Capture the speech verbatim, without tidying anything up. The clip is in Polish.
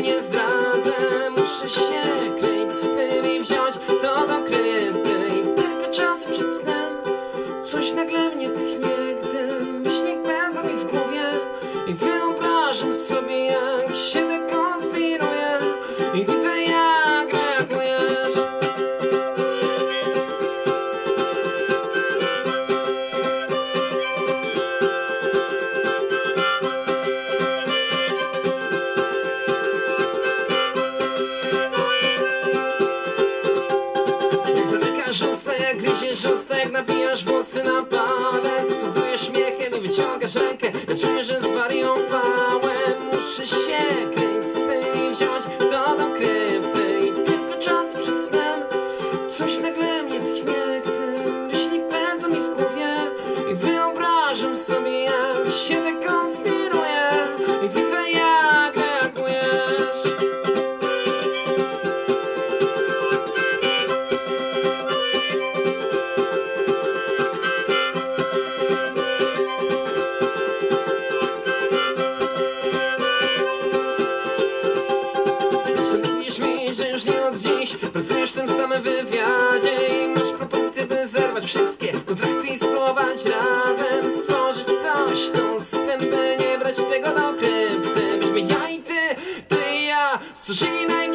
nie zdradzę. Muszę się kryć z tym i wziąć to do krypty. I tylko czasem przed snem coś nagle mnie tchnie, gdy myśli pędzą mi w głowie i wyobrażam sobie, jak się dekonspiruję i widzę, jak reagujesz. Jak zamykasz usta, jak gryziesz usta, jak nawijasz włosy na palec, zasadzujesz śmiechem i wyciągasz rękę, ja czuję, że zwariowałem. Muszę się kryć z tym i wziąć to do krypty. I tylko czas przed snem coś nagle mnie tchnie, gdy myśli pędzą mi w głowie i wyobrażam sobie, jak się dekonspiruję i widzę, jak reagujesz. Mówisz mi, że już nie od dziś pracujesz w tym samym wywiadzie i masz propozycję, by zerwać wszystkie kontrakty i spróbować razem stworzyć coś, tą system, by nie brać tego do krypty. Byśmy ja i ty, ty i ja stworzyli najmniej